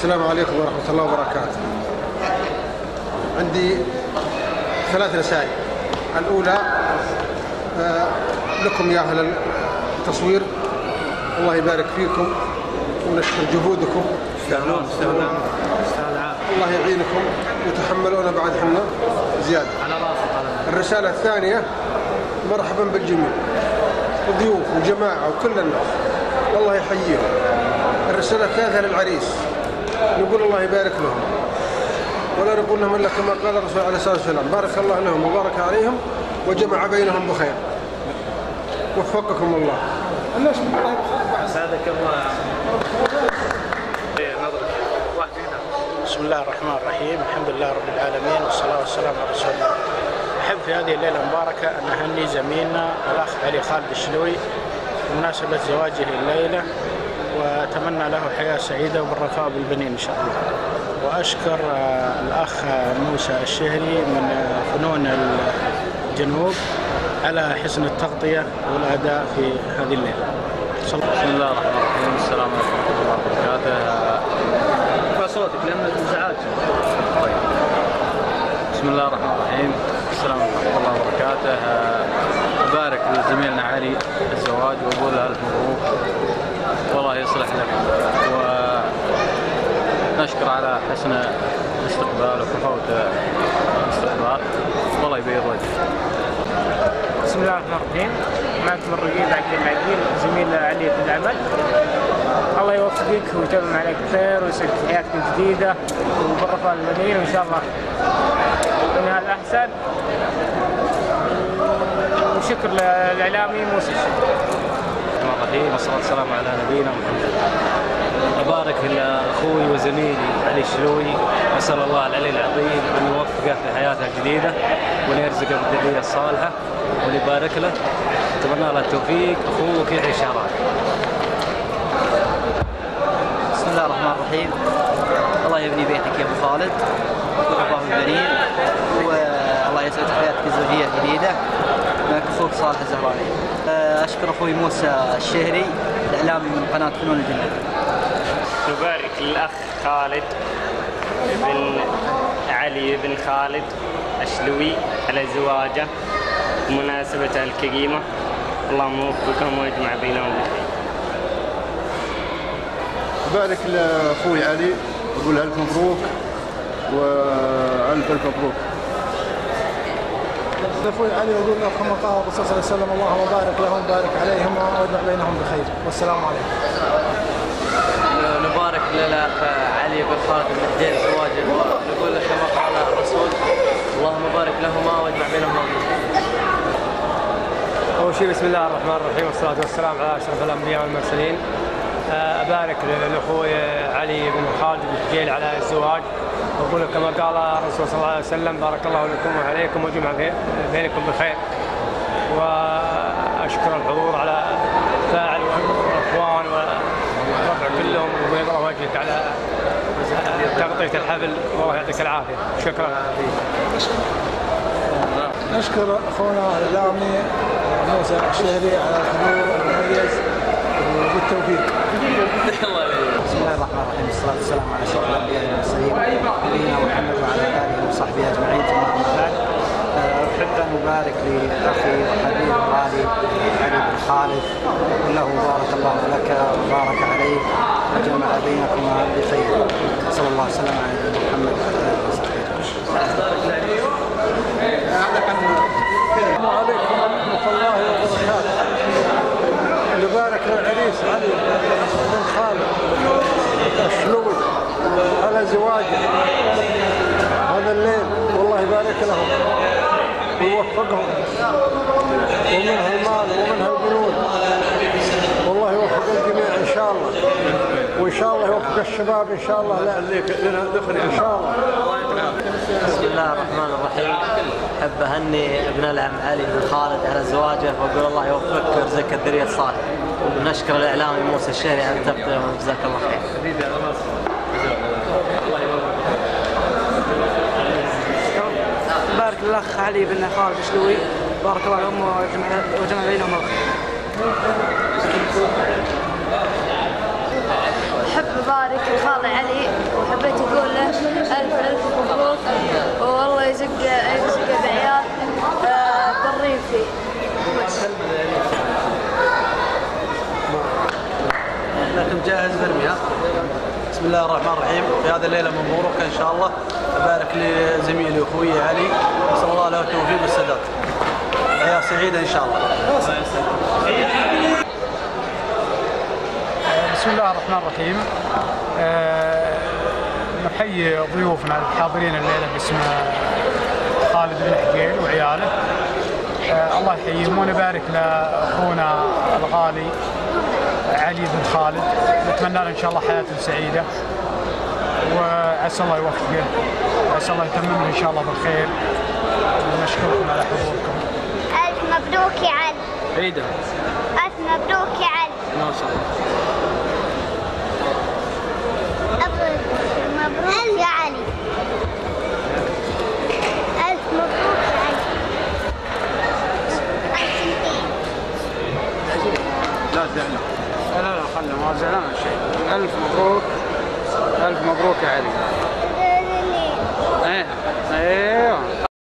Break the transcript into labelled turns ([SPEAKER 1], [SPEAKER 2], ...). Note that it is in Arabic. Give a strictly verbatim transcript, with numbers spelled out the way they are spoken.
[SPEAKER 1] السلام عليكم ورحمة الله وبركاته. عندي ثلاث رسائل. الأولى آه لكم يا أهل التصوير، الله يبارك فيكم ونشكر جهودكم، الله يعينكم وتحملونا بعد حنا زيادة. الرسالة الثانية مرحبا بالجميع، الضيوف وجماعة وكل الناس، والله يحييهم. الرسالة الثالثة للعريس، نقول الله يبارك لهم، ولا نقول لهم إلا كما قال الرسول عليه الصلاة والسلام: بارك الله لهم وبارك عليهم وجمع بينهم بخير. وفقكم الله.
[SPEAKER 2] بسم الله الرحمن الرحيم، الحمد لله رب العالمين، والصلاة والسلام على رسول الله. أحب في هذه الليلة المباركة أن أهني زميلنا الأخ علي خالد الشلوي بمناسبة زواجه الليلة، وأتمنى له حياة سعيدة وبالرفاء بالبنين إن شاء الله. وأشكر الأخ موسى الشهري من فنون الجنوب على حسن التغطية والأداء في هذه الليلة.
[SPEAKER 3] بسم الله الرحمن الرحيم، السلام عليكم ورحمة الله وبركاته. ارفع صوتك لأن الإزعاج. طيب. بسم الله الرحمن الرحيم، السلام عليكم ورحمة الله وبركاته. أبارك لزميلنا علي الزواج وأقول له ألف مبروك، والله يصلح لك، ونشكر على حسن الاستقبال وكفوت الاستقبال، والله يبيض وجهك.
[SPEAKER 4] بسم الله الرحمن الرحيم، معكم الرقيب عبد العقيل زميل علي في العمل. الله يوفقك ويتمم عليك خير ويسعدك في حياتك الجديدة وبالرفاء المدينة وإن شاء الله من هذا الأحسن. وشكر للإعلامي موسى الشهري.
[SPEAKER 3] الرحمن الرحيم، والصلاة والسلام على نبينا محمد. أبارك لأخوي وزميلي علي الشلوي، أسأل الله العلي العظيم أن يوفقه في حياته الجديدة وأن يرزقه بالذرية الصالحة وأن يبارك له. أتمنى له التوفيق، أخوك يعيش شهران.
[SPEAKER 5] بسم الله الرحمن الرحيم، الله يبني بيتك يا أبو خالد ويحفظه البنين، والله يسعد حياتك الزوجية الجديدة معك أخوك صالح الزهراني. أشكر أخوي موسى الشهري الإعلامي من قناة فنون الجنوب.
[SPEAKER 6] نبارك للأخ خالد بن علي بن خالد الشلوي على زواجه بمناسبة الكريمة، اللهم وفقهم ويجمع بينهم بخير.
[SPEAKER 1] بارك لأخوي علي وأقول ألف مبروك وألف ألف مبروك.
[SPEAKER 7] أخوي علي وأقول له كما قال الرسول صلى الله عليه وسلم: اللهم بارك لهم بارك عليهم واجمع بينهم بخير، والسلام عليكم.
[SPEAKER 5] نبارك للأخ علي بن خالد بن حجيل زواجه، نقول له كما قال الرسول: اللهم بارك لهما واجمع بينهما بخير.
[SPEAKER 4] أول شيء بسم الله الرحمن الرحيم، والصلاة والسلام على أشرف الأنبياء والمرسلين. أبارك لأخوي علي بن خالد بن حجيل على الزواج، وأقول كما قال الرسول صلى الله عليه وسلم: بارك الله لكم وعليكم وجمع بينكم بخير. وأشكر الحضور على فاعل والأخوان والربع كلهم، وبيض وجهك على تغطية الحفل، والله يعطيك العافية. شكرا.
[SPEAKER 7] نشكر أخونا الإعلامي موسى الشهري على الحضور المميز وبالتوفيق.
[SPEAKER 5] بسم الله الرحمن الرحيم، الصلاة والسلام على أشرف الأنبياء والمرسلين نبينا محمد وعلى آله وصحبه أجمعين. ثم أما بعد، أحب أن أبارك لأخي وحبيبي الغالي علي بن خالد، أقول له: بارك الله لك وبارك عليك وجمع بينكما بخير. صلى الله وسلم على نبينا محمد وعلى آله وصحبه أجمعين.
[SPEAKER 7] السلام عليكم ورحمة الله وبركاته. نبارك للعريس علي بن خالد الشلوي على زواجه هذا الليل، والله يبارك لهم ويوفقهم، ومنها المال ومنها البنود، والله يوفق الجميع إن شاء الله، وإن شاء الله يوفق الشباب إن شاء الله. لا لنا دخل إن شاء الله.
[SPEAKER 5] بسم الله الرحمن الرحيم، أحب أهني ابن العم علي بن خالد على زواجه، وأقول الله يوفقك ويرزقك الذرية الصالحة. ونشكر الإعلامي موسى الشهري على التغطية، وجزاك الله خير.
[SPEAKER 4] بارك الأخ علي بن خالد الشلوي، بارك الله لهم وجمع بينهم الخير.
[SPEAKER 8] أحب أبارك لخالي علي
[SPEAKER 5] جاهز برمي ها. بسم الله الرحمن الرحيم. في هذه الليله مبروك ان شاء الله. ابارك لزميلي واخوي علي، نسال الله له التوفيق والسداد. حياه سعيده ان شاء الله.
[SPEAKER 8] بسم الله الرحمن الرحيم. أه نحيي ضيوفنا الحاضرين الليله باسم خالد بن حقيل وعياله. أه الله يحييهم، ونبارك لاخونا الغالي علي بن خالد، نتمنى له ان شاء الله حياه سعيده، وعسى الله يوفقه، وعسى الله يتمم له ان شاء الله بالخير. ونشكركم على حضوركم.
[SPEAKER 9] الف مبروك يا علي.
[SPEAKER 3] عيده.
[SPEAKER 9] الف مبروك يا علي.
[SPEAKER 3] ما شاء الله.
[SPEAKER 9] مبروك يا علي. الف مبروك يا علي.
[SPEAKER 3] لا زعلان. لا لا خلنا ما زعلان شيء. ألف مبروك. ألف مبروك يا علي. ايه ايوه.